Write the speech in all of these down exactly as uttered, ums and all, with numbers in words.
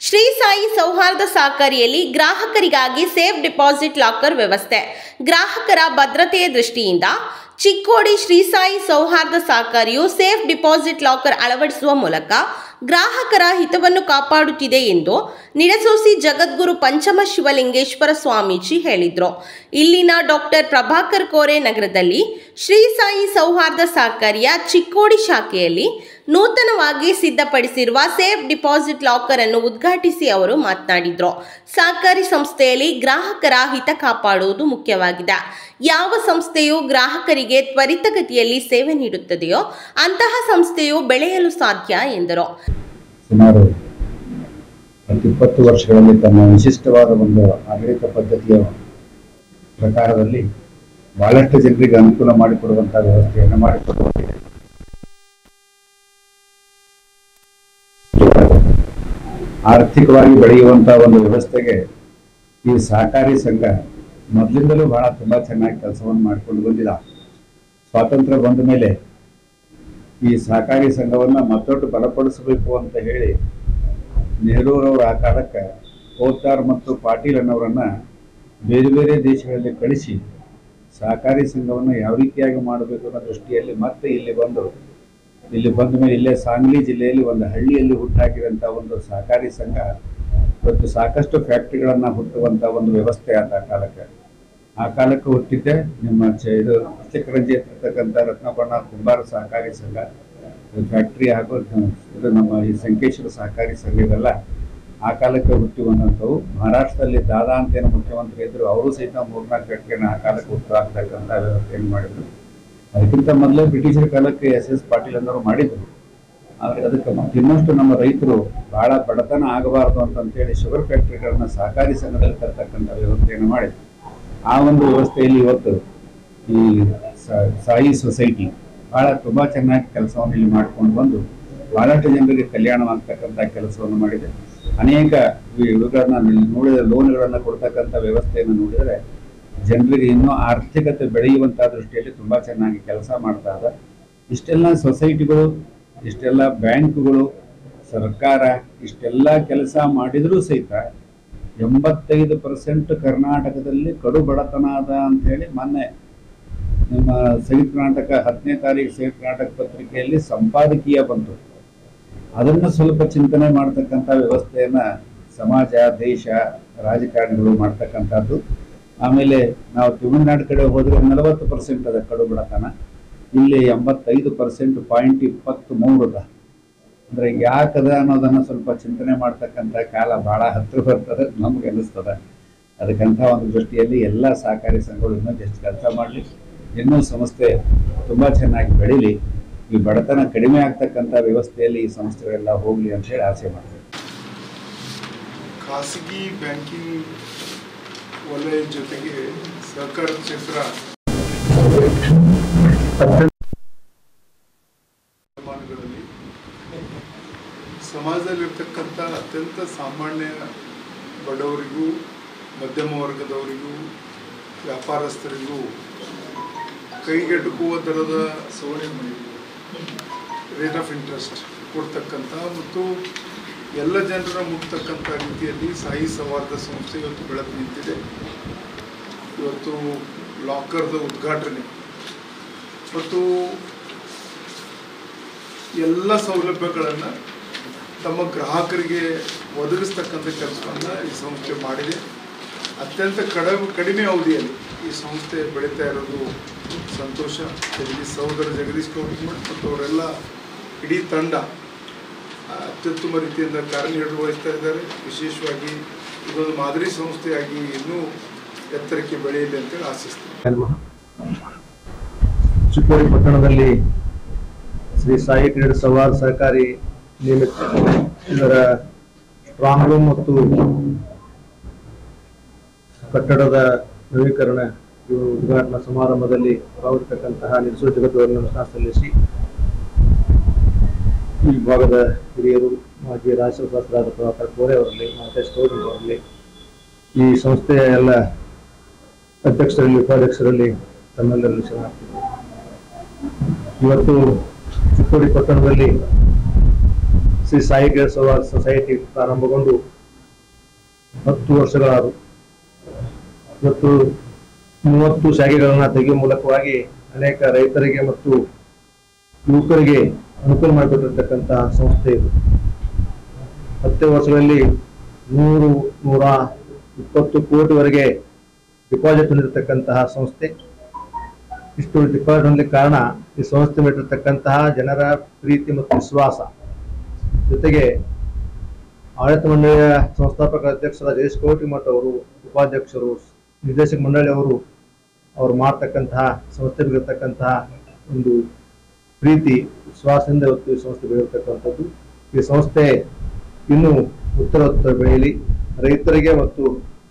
ಶ್ರೀ ಸಾಯಿ ಸೌಹಾರ್ದ ಸಹಕಾರಿಯಲ್ಲಿ ಗ್ರಾಹಕರಿಗಾಗಿ safe deposit locker ವ್ಯವಸ್ಥೆ. ಗ್ರಾಹಕರ ಭದ್ರತೆಯ ದೃಷ್ಟಿಯಿಂದ ಚಿಕ್ಕೋಡಿ ಶ್ರೀ ಸಾಯಿ ಸೌಹಾರ್ದ ಸಹಕಾರಿಯು ಸೇಫ್ ಡಿಪಾಸಿಟ್ ಲಾಕರ್ ಅಳವಡಿಸುವ ಮೂಲಕ ಗ್ರಾಹಕರ ಹಿತವನ್ನು ಕಾಪಾಡುತ್ತಿದೆ ಎಂದು ನಿಡಸೋಸಿ ಜಗದ್ಗುರು ಪಂಚಮ ಶಿವಲಿಂಗೇಶ್ವರ ಸ್ವಾಮೀಜಿ ಹೇಳಿದರು. ಇಲ್ಲಿನ ಡಾಕ್ಟರ್ ಪ್ರಭಾಕರ್ ಕೋರೆ ನಗರದಲ್ಲಿ ಶ್ರೀ ಸಾಯಿ ಸೌಹಾರ್ದ ಸಹಕಾರಿಯ ಚಿಕ್ಕೋಡಿ ಶಾಖೆಯಲ್ಲಿ ನೂತನವಾಗಿ ಸಿದ್ಧಪಡಿಸಿರುವ ಸೇಫ್ ಡಿಪಾಸಿಟ್ ಲಾಕರ್ ಅನ್ನು ಉದ್ಘಾಟಿಸಿ ಅವರು ಮಾತನಾಡಿದರು. ಸಹಕಾರಿ ಸಂಸ್ಥೆಯಲ್ಲಿ ಗ್ರಾಹಕರ ಹಿತ ಕಾಪಾಡುವುದು ಮುಖ್ಯವಾಗಿದೆ. ಯಾವ ಸಂಸ್ಥೆಯು ಗ್ರಾಹಕರಿಗೆ ತ್ವರಿತಗತಿಯಲ್ಲಿ ಸೇವೆ ನೀಡುತ್ತದೆಯೋ ಅಂತಹ ಸಂಸ್ಥೆಯು ಬೆಳೆಯಲು ಸಾಧ್ಯ ಎಂದರು. ಸುಮಾರು ಇಪ್ಪತ್ತು ವರ್ಷಗಳಲ್ಲಿ ತಮ್ಮ ವಿಶಿಷ್ಟವಾದ ಒಂದು ಆಡಳಿತ ಪದ್ಧತಿಯ ಪ್ರಕಾರದಲ್ಲಿ ಬಹಳಷ್ಟು ಜನರಿಗೆ ಅನುಕೂಲ ಮಾಡಿಕೊಡುವಂತಹ ವ್ಯವಸ್ಥೆಯನ್ನು ಮಾಡಿಕೊಡುತ್ತಿದೆ. ಆರ್ಥಿಕವಾಗಿ ಬೆಳೆಯುವಂತಹ ಒಂದು ವ್ಯವಸ್ಥೆಗೆ ಈ ಸಹಕಾರಿ ಸಂಘ ಮೊದಲಿಂದಲೂ ಬಹಳ ತುಂಬಾ ಚೆನ್ನಾಗಿ ಕೆಲಸವನ್ನು ಮಾಡಿಕೊಂಡು ಬಂದಿಲ್ಲ. ಸ್ವಾತಂತ್ರ್ಯ ಬಂದ ಮೇಲೆ ಈ ಸಹಕಾರಿ ಸಂಘವನ್ನ ಮತ್ತೊಟ್ಟು ಬಲಪಡಿಸಬೇಕು ಅಂತ ಹೇಳಿ ನೆಹರೂರವರ ಆ ಕಾಲಕ್ಕೆ ಪೋದ್ದಾರ್ ಮತ್ತು ಪಾಟೀಲ್ ಅನ್ನೋರನ್ನ ಬೇರೆ ಬೇರೆ ದೇಶಗಳಲ್ಲಿ ಕಳಿಸಿ ಸಹಕಾರಿ ಸಂಘವನ್ನು ಯಾವ ರೀತಿಯಾಗಿ ಮಾಡಬೇಕು ಅನ್ನೋ ದೃಷ್ಟಿಯಲ್ಲಿ ಮತ್ತೆ ಇಲ್ಲಿ ಬಂದು ಇಲ್ಲಿ ಬಂದ ಮೇಲೆ ಇಲ್ಲೇ ಸಾಂಗ್ಲಿ ಜಿಲ್ಲೆಯಲ್ಲಿ ಒಂದು ಹಳ್ಳಿಯಲ್ಲಿ ಹುಟ್ಟಾಕಿದಂಥ ಒಂದು ಸಹಕಾರಿ ಸಂಘ ಇವತ್ತು ಸಾಕಷ್ಟು ಫ್ಯಾಕ್ಟ್ರಿಗಳನ್ನ ಹುಟ್ಟುವಂಥ ಒಂದು ವ್ಯವಸ್ಥೆ ಆದ ಆ ಕಾಲಕ್ಕೆ ಆ ಕಾಲಕ್ಕೆ ಹುಟ್ಟಿದ್ದೆ ನಿಮ್ಮ ಚ ಇದು ಚಿಕ್ಕರಂಜಿ ಇರ್ತಕ್ಕಂಥ ರತ್ನಬಣ್ಣ ಕುಂಬಾರ ಸಹಕಾರಿ ಸಂಘ ಫ್ಯಾಕ್ಟ್ರಿ ಹಾಗೂ ಇದು ನಮ್ಮ ಈ ಸಂಕೇಶ್ವರ ಸಹಕಾರಿ ಸಂಘ ಇವೆಲ್ಲ ಆ ಕಾಲಕ್ಕೆ ಹುಟ್ಟಿ ಬಂದಂಥವು. ಮಹಾರಾಷ್ಟ್ರದಲ್ಲಿ ದಾದಾ ಅಂತೇನು ಮುಖ್ಯಮಂತ್ರಿ ಇದ್ರು ಅವರು ಸಹಿತ ಮೂರ್ನಾಲ್ಕು ಫ್ಯಾಕ್ಟ್ರಿಯನ್ನು ಆ ಕಾಲಕ್ಕೆ ಹುಟ್ಟು ಆಗ್ತಕ್ಕಂಥ ವ್ಯವಸ್ಥೆಯನ್ನು ಮಾಡಿದ್ರು. ಅದಕ್ಕಿಂತ ಮೊದಲೇ ಬ್ರಿಟಿಷರ ಕಾಲಕ್ಕೆ ಎಸ್ ಎಸ್ ಪಾಟೀಲ್ ಅನ್ನೋರು ಮಾಡಿದ್ರು. ಆದರೆ ಅದಕ್ಕೆ ಇನ್ನಷ್ಟು ನಮ್ಮ ರೈತರು ಬಹಳ ಬಡತನ ಆಗಬಾರ್ದು ಅಂತಂತೇಳಿ ಶುಗರ್ ಫ್ಯಾಕ್ಟ್ರಿಗಳನ್ನ ಸಹಕಾರಿ ಸಂಘದಲ್ಲಿ ತರ್ತಕ್ಕಂಥ ವ್ಯವಸ್ಥೆಯನ್ನು ಮಾಡಿದ್ರು. ಆ ಒಂದು ವ್ಯವಸ್ಥೆಯಲ್ಲಿ ಇವತ್ತು ಈ ಸಾಯಿ ಸೊಸೈಟಿ ಬಹಳ ತುಂಬಾ ಚೆನ್ನಾಗಿ ಕೆಲಸವನ್ನು ಇಲ್ಲಿ ಮಾಡ್ಕೊಂಡು ಬಂದು ಬಹಳಷ್ಟು ಜನರಿಗೆ ಕಲ್ಯಾಣವಾಗ್ತಕ್ಕಂಥ ಕೆಲಸವನ್ನು ಮಾಡಿದೆ. ಅನೇಕ ಇವುಗಳನ್ನ ನೋಡಿದ ಲೋನ್ಗಳನ್ನ ಕೊಡ್ತಕ್ಕಂಥ ವ್ಯವಸ್ಥೆಯನ್ನು ನೋಡಿದರೆ ಜನರಿಗೆ ಇನ್ನೂ ಆರ್ಥಿಕತೆ ಬೆಳೆಯುವಂತಹ ದೃಷ್ಟಿಯಲ್ಲಿ ತುಂಬಾ ಚೆನ್ನಾಗಿ ಕೆಲಸ ಮಾಡ್ತಾ ಇದೆ. ಇಷ್ಟೆಲ್ಲ ಸೊಸೈಟಿಗಳು, ಇಷ್ಟೆಲ್ಲ ಬ್ಯಾಂಕ್ಗಳು, ಸರ್ಕಾರ ಇಷ್ಟೆಲ್ಲ ಕೆಲಸ ಮಾಡಿದ್ರೂ ಸಹಿತ ಎಂಬತ್ತೈದು ಪರ್ಸೆಂಟ್ ಕರ್ನಾಟಕದಲ್ಲಿ ಕಡು ಬಡತನ ಅದ ಅಂತ ಹೇಳಿ ಮೊನ್ನೆ ನಿಮ್ಮ ಸಂಯುಕ್ತ ಕರ್ನಾಟಕ ಹತ್ತನೇ ತಾರೀಕು ಸಂಯುಕ್ತ ಕರ್ನಾಟಕ ಪತ್ರಿಕೆಯಲ್ಲಿ ಸಂಪಾದಕೀಯ ಬಂತು. ಅದನ್ನ ಸ್ವಲ್ಪ ಚಿಂತನೆ ಮಾಡ್ತಕ್ಕಂಥ ವ್ಯವಸ್ಥೆಯನ್ನ ಸಮಾಜ, ದೇಶ, ರಾಜಕಾರಣಿಗಳು ಮಾಡ್ತಕ್ಕಂಥದ್ದು. ಆಮೇಲೆ ನಾವು ತಮಿಳುನಾಡು ಕಡೆ ಹೋದ್ರೆ ನಲವತ್ತು ಪರ್ಸೆಂಟ್ ಅದ ಕಡು ಬಡತನ, ಇಲ್ಲಿ ಎಂಬತ್ತೈದು ಪರ್ಸೆಂಟ್ ಪಾಯಿಂಟ್ ಇಪ್ಪತ್ತ್ ಮೂರು ಅದ. ಅಂದ್ರೆ ಯಾಕದ ಅನ್ನೋದನ್ನ ಸ್ವಲ್ಪ ಚಿಂತನೆ ಮಾಡ್ತಕ್ಕಂಥ ಕಾಲ ಬಹಳ ಹತ್ರ ಬರ್ತದೆ ನಮ್ಗೆ ಅನಿಸ್ತದ. ಅದಕ್ಕಂಥ ಒಂದು ದೃಷ್ಟಿಯಲ್ಲಿ ಎಲ್ಲ ಸಹಕಾರಿ ಸಂಘಗಳು ಇನ್ನೂ ಎಷ್ಟು ಕೆಲಸ ಮಾಡಲಿ, ಇನ್ನೂ ಸಂಸ್ಥೆ ತುಂಬಾ ಚೆನ್ನಾಗಿ ಬೆಳೀಲಿ, ಈ ಬಡತನ ಕಡಿಮೆ ಆಗ್ತಕ್ಕಂಥ ವ್ಯವಸ್ಥೆಯಲ್ಲಿ ಈ ಸಂಸ್ಥೆಗಳೆಲ್ಲ ಹೋಗ್ಲಿ ಅಂತ ಹೇಳಿ ಆಸೆ ಮಾಡ್ತೇವೆ. ಖಾಸಗಿ ಬ್ಯಾಂಕಿಂಗ್ ವಲಯ ಜೊತೆಗೆ ಸಹಕಾರ ಕ್ಷೇತ್ರ ಸಮಾಜದಲ್ಲಿರ್ತಕ್ಕಂಥ ಅತ್ಯಂತ ಸಾಮಾನ್ಯ ಬಡವರಿಗೂ, ಮಧ್ಯಮ ವರ್ಗದವರಿಗೂ, ವ್ಯಾಪಾರಸ್ಥರಿಗೂ ಕೈಗೆಟುಕುವ ದರದ ರೇಟ್ ಆಫ್ ಇಂಟ್ರೆಸ್ಟ್ ಕೊಡ್ತಕ್ಕಂಥ ಮತ್ತು ಎಲ್ಲ ಜನರ ಮುಟ್ತಕ್ಕಂಥ ರೀತಿಯಲ್ಲಿ ಸಾಯಿ ಸೌಹಾರ್ದ ಸಂಸ್ಥೆ ಇವತ್ತು ಬೆಳೆದು ನಿಂತಿದೆ. ಇವತ್ತು ಲಾಕರ್ದ ಉದ್ಘಾಟನೆ ಮತ್ತು ಎಲ್ಲ ಸೌಲಭ್ಯಗಳನ್ನು ತಮ್ಮ ಗ್ರಾಹಕರಿಗೆ ಒದಗಿಸ್ತಕ್ಕಂಥ ಕೆಲಸವನ್ನು ಈ ಸಂಸ್ಥೆ ಮಾಡಿದೆ. ಅತ್ಯಂತ ಕಡ ಕಡಿಮೆ ಅವಧಿಯಲ್ಲಿ ಈ ಸಂಸ್ಥೆ ಬೆಳೀತಾ ಇರೋದು ಸಂತೋಷ. ಜಗದೀಶ್ ಸಹೋದರ ಜಗದೀಶ್ ಕೌಟಿಮಠ್ ಮತ್ತು ಅವರೆಲ್ಲ ಇಡೀ ತಂಡ ಅತ್ಯುತ್ತಮ ರೀತಿಯಿಂದ ಕಾರ್ಯನಿರ್ವಹಿಸ್ತಾ ಇದ್ದಾರೆ. ವಿಶೇಷವಾಗಿ ಇದೊಂದು ಮಾದರಿ ಸಂಸ್ಥೆಯಾಗಿ ಇನ್ನೂ ಎತ್ತರಕ್ಕೆ ಬೆಳೆಯಲಿ ಅಂತೇಳಿ ಆಶಿಸ್ತೀನಿ. ಚಿಕ್ಕೋಡಿ ಪಟ್ಟಣದಲ್ಲಿ ಶ್ರೀ ಸಾಯಿ ಟ್ರೇಡ್ ಸೌಹಾರ್ದ ಸಹಕಾರಿ ನಿಮಿತ್ತ ಇದರ ಸ್ಟ್ರಾಂಗ್ ರೂಮ್ ಮತ್ತು ಕಟ್ಟಡದ ನವೀಕರಣ ಉದ್ಘಾಟನಾ ಸಮಾರಂಭದಲ್ಲಿ ಪಾಲ್ಗೊಳ್ಳತಕ್ಕಂತಹ ನಿಡಸೋ ಜಗದ್ಗುರು ನಮಸ್ಕಾರ ಸಲ್ಲಿಸಿ ಈ ಭಾಗದ ಹಿರಿಯರು, ಮಾಜಿ ರಾಷ್ಟ್ರಶಾಸ್ತ್ರದ ಪ್ರಭಾಕರ್ ಕೋರೆ ಅವರಲ್ಲಿ, ಮಹೇಶ್ ಗೌಡ್ರು ಅವರಲ್ಲಿ, ಈ ಸಂಸ್ಥೆಯ ಎಲ್ಲ ಅಧ್ಯಕ್ಷರಲ್ಲಿ, ಉಪಾಧ್ಯಕ್ಷರಲ್ಲಿ ತಮ್ಮೆಲ್ಲರಲ್ಲಿ ಶರಣಾಗ್ತಿದೆ. ಇವತ್ತು ಚಿಕ್ಕೋಡಿ ಪಟ್ಟಣದಲ್ಲಿ ಶ್ರೀ ಸಾಯಿ ಟ್ರೇಡ್ ಸೌಹಾರ್ದ ಸೊಸೈಟಿ ಪ್ರಾರಂಭಗೊಂಡು ಹತ್ತು ವರ್ಷಗಳಾದವು. ಇವತ್ತು ಮೂವತ್ತು ಶಾಖೆಗಳನ್ನು ತೆಗೆಯುವ ಮೂಲಕವಾಗಿ ಅನೇಕ ರೈತರಿಗೆ ಮತ್ತು ಯುವಕರಿಗೆ ಅನುಕೂಲ ಮಾಡಿಕೊಟ್ಟಿರ್ತಕ್ಕಂತಹ ಸಂಸ್ಥೆ ಇದು. ಹತ್ತೇ ವರ್ಷಗಳಲ್ಲಿ ನೂರು ನೂರ ಇಪ್ಪತ್ತು ಕೋಟಿವರೆಗೆ ಡಿಪಾಸಿಟ್ ಹೊಂದಿರತಕ್ಕಂತಹ ಸಂಸ್ಥೆ. ಇಷ್ಟು ಡಿಪಾಸಿಟ್ ಹೊಂದಲಿಕ್ಕೆ ಕಾರಣ ಈ ಸಂಸ್ಥೆ ಮಾಡಿರ್ತಕ್ಕಂತಹ ಜನರ ಪ್ರೀತಿ ಮತ್ತು ವಿಶ್ವಾಸ, ಜೊತೆಗೆ ಆಡಳಿತ ಮಂಡಳಿಯ ಸಂಸ್ಥಾಪಕ ಅಧ್ಯಕ್ಷರಾದ ಜಗದೀಶ್ ಕವಟಗಿಮಠ ಅವರು, ಉಪಾಧ್ಯಕ್ಷರು, ನಿರ್ದೇಶಕ ಮಂಡಳಿಯವರು ಅವರು ಮಾಡ್ತಕ್ಕಂತಹ ಸಂಸ್ಥೆ ಬಿಗಿರ್ತಕ್ಕಂತಹ ಒಂದು ಪ್ರೀತಿ ವಿಶ್ವಾಸದಿಂದ ಇವತ್ತು ಈ ಸಂಸ್ಥೆ ಬೆಳೆದಿರ್ತಕ್ಕಂಥದ್ದು. ಈ ಸಂಸ್ಥೆ ಇನ್ನೂ ಉತ್ತರೋತ್ತರ ಬೆಳೆಯಲಿ, ರೈತರಿಗೆ ಮತ್ತು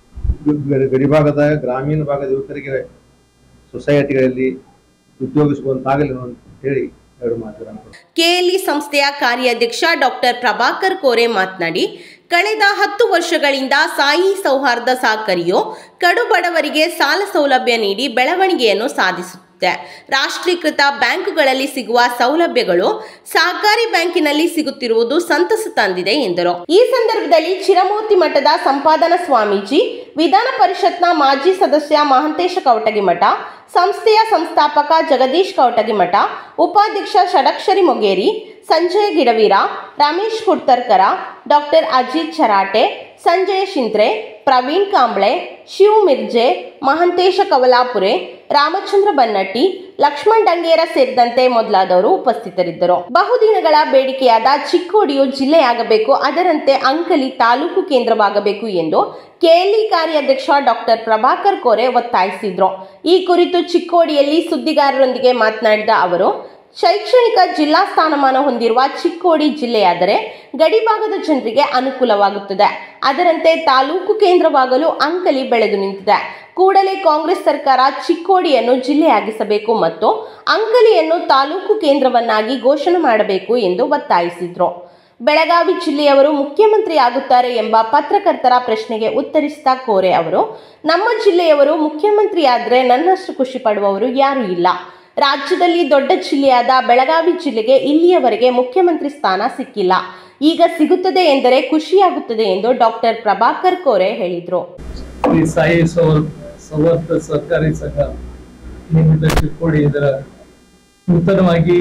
ಗಡಿಭಾಗದ ಗ್ರಾಮೀಣ ಭಾಗದ ಯುವಕರಿಗೆ ಸೊಸೈಟಿಗಳಲ್ಲಿ ಉದ್ಯೋಗಿಸುವಂತಾಗಲಿ ಅಂತ ಹೇಳಿ ಎರಡು ಮಾತುಗಳನ್ನು. ಕೆಎಲ್ಇ ಸಂಸ್ಥೆಯ ಕಾರ್ಯಾಧ್ಯಕ್ಷ ಡಾಕ್ಟರ್ ಪ್ರಭಾಕರ್ ಕೋರೆ ಮಾತನಾಡಿ, ಕಳೆದ ಹತ್ತು ವರ್ಷಗಳಿಂದ ಸಾಯಿ ಸೌಹಾರ್ದ ಸಹಕಾರಿಯು ಕಡುಬಡವರಿಗೆ ಸಾಲ ಸೌಲಭ್ಯ ನೀಡಿ ಬೆಳವಣಿಗೆಯನ್ನು ಸಾಧಿಸುತ್ತಿದೆ. ರಾಷ್ಟ್ರೀಕೃತ ಬ್ಯಾಂಕುಗಳಲ್ಲಿ ಸಿಗುವ ಸೌಲಭ್ಯಗಳು ಸಹಕಾರಿ ಬ್ಯಾಂಕಿನಲ್ಲಿ ಸಿಗುತ್ತಿರುವುದು ಸಂತಸ ತಂದಿದೆ ಎಂದರು. ಈ ಸಂದರ್ಭದಲ್ಲಿ ಚಿರಮೂರ್ತಿ ಮಠದ ಸಂಪಾದನಾ ಸ್ವಾಮೀಜಿ, ವಿಧಾನ ಪರಿಷತ್ನ ಮಾಜಿ ಸದಸ್ಯ ಮಹಂತೇಶ ಕವಟಗಿಮಠ, ಸಂಸ್ಥೆಯ ಸಂಸ್ಥಾಪಕ ಜಗದೀಶ್ ಕವಟಗಿಮಠ, ಉಪಾಧ್ಯಕ್ಷ ಷಡಕ್ಷರಿ ಮೊಗೇರಿ, ಸಂಜಯ್ ಗಿಡವೀರ, ರಮೇಶ್ ಹುಡ್ತರ್ಕರ, ಡಾಕ್ಟರ್ ಅಜಿತ್ ಚರಾಟೆ, ಸಂಜಯ್ ಶಿಂತ್ರೆ, ಪ್ರವೀಣ್ ಕಾಂಬ್ಳೆ, ಶಿವ್ ಮಿರ್ಜೆ, ಮಹಂತೇಶ ಕವಲಾಪುರೆ, ರಾಮಚಂದ್ರ ಬನ್ನಟ್ಟಿ, ಲಕ್ಷ್ಮಣ್ ಡಂಗೇರ ಸೇರಿದಂತೆ ಮೊದಲಾದವರು ಉಪಸ್ಥಿತರಿದ್ದರು. ಬಹುದಿನಗಳ ಬೇಡಿಕೆಯಾದ ಚಿಕ್ಕೋಡಿಯು ಜಿಲ್ಲೆಯಾಗಬೇಕು, ಅದರಂತೆ ಅಂಕಲಿ ತಾಲೂಕು ಕೇಂದ್ರವಾಗಬೇಕು ಎಂದು ಕೆಎಲ್ಇ ಕಾರ್ಯಾಧ್ಯಕ್ಷ ಡಾಕ್ಟರ್ ಪ್ರಭಾಕರ್ ಕೋರೆ ಒತ್ತಾಯಿಸಿದ್ರು. ಈ ಕುರಿತು ಚಿಕ್ಕೋಡಿಯಲ್ಲಿ ಸುದ್ದಿಗಾರರೊಂದಿಗೆ ಮಾತನಾಡಿದ ಅವರು, ಶೈಕ್ಷಣಿಕ ಜಿಲ್ಲಾ ಸ್ಥಾನಮಾನ ಹೊಂದಿರುವ ಚಿಕ್ಕೋಡಿ ಜಿಲ್ಲೆಯಾದರೆ ಗಡಿಭಾಗದ ಜನರಿಗೆ ಅನುಕೂಲವಾಗುತ್ತದೆ. ಅದರಂತೆ ತಾಲೂಕು ಕೇಂದ್ರವಾಗಲು ಅಂಕಲಿ ಬೆಳೆದು ನಿಂತಿದೆ. ಕೂಡಲೇ ಕಾಂಗ್ರೆಸ್ ಸರ್ಕಾರ ಚಿಕ್ಕೋಡಿಯನ್ನು ಜಿಲ್ಲೆಯಾಗಿಸಬೇಕು ಮತ್ತು ಅಂಕಲಿಯನ್ನು ತಾಲೂಕು ಕೇಂದ್ರವನ್ನಾಗಿ ಘೋಷಣೆ ಮಾಡಬೇಕು ಎಂದು ಒತ್ತಾಯಿಸಿದರು. ಬೆಳಗಾವಿ ಜಿಲ್ಲೆಯವರು ಮುಖ್ಯಮಂತ್ರಿ ಆಗುತ್ತಾರೆ ಎಂಬ ಪತ್ರಕರ್ತರ ಪ್ರಶ್ನೆಗೆ ಉತ್ತರಿಸಿದ ಕೋರೆ ಅವರು, ನಮ್ಮ ಜಿಲ್ಲೆಯವರು ಮುಖ್ಯಮಂತ್ರಿಯಾದರೆ ನನ್ನಷ್ಟು ಖುಷಿ ಪಡುವವರು ಯಾರೂ ಇಲ್ಲ. ರಾಜ್ಯದಲ್ಲಿ ದೊಡ್ಡ ಜಿಲ್ಲೆಯಾದ ಬೆಳಗಾವಿ ಜಿಲ್ಲೆಗೆ ಇಲ್ಲಿಯವರೆಗೆ ಮುಖ್ಯಮಂತ್ರಿ ಸ್ಥಾನ ಸಿಕ್ಕಿಲ್ಲ. ಈಗ ಸಿಗುತ್ತದೆ ಎಂದರೆ ಖುಷಿಯಾಗುತ್ತದೆ ಎಂದು ಡಾಕ್ಟರ್ ಪ್ರಭಾಕರ್ ಕೋರೆ ಹೇಳಿದರು. ಸಾಯಿ ಸೌಹಾರ್ದ ಸಹಕಾರಿ ಸಂಘ ನಿಮಿತ್ತ ಚಿಕ್ಕೋಡಿ ಇದರ ನೂತನವಾಗಿ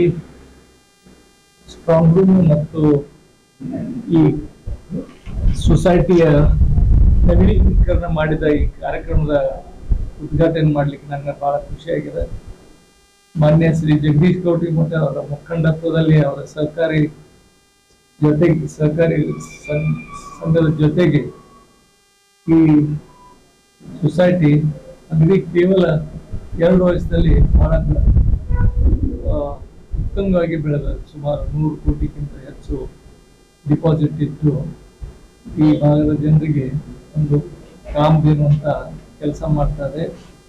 ಸ್ಟ್ರಾಂಗ್ ರೂಮ್ ಮತ್ತು ಈ ಸೊಸೈಟಿಯ ನವೀಕರಣ ಮಾಡಿದ ಈ ಕಾರ್ಯಕ್ರಮದ ಉದ್ಘಾಟನೆ ಮಾಡಲಿಕ್ಕೆ ನನಗೆ ಬಹಳ ಖುಷಿಯಾಗಿದೆ. ಮಾನ್ಯ ಶ್ರೀ ಜಗದೀಶ್ ಕವಟಗಿಮಠ ಅವರ ಮುಖಂಡತ್ವದಲ್ಲಿ ಅವರ ಸಹಕಾರಿ ಜೊತೆಗೆ ಸಹಕಾರಿ ಸಂಘದ ಜೊತೆಗೆ ಈ ಸೊಸೈಟಿ ಅಗದಿ ಕೇವಲ ಎರಡು ವರ್ಷದಲ್ಲಿ ಬಹಳ ಉತ್ತಮವಾಗಿ ಬೆಳೆದ ಸುಮಾರು ನೂರು ಕೋಟಿಗಿಂತ ಹೆಚ್ಚು ಡಿಪಾಸಿಟ್ ಇಟ್ಟು ಈ ಭಾಗದ ಜನರಿಗೆ ಒಂದು ಕಾಮಧೇನು ಅಂತ ಕೆಲಸ ಮಾಡ್ತಾರೆ.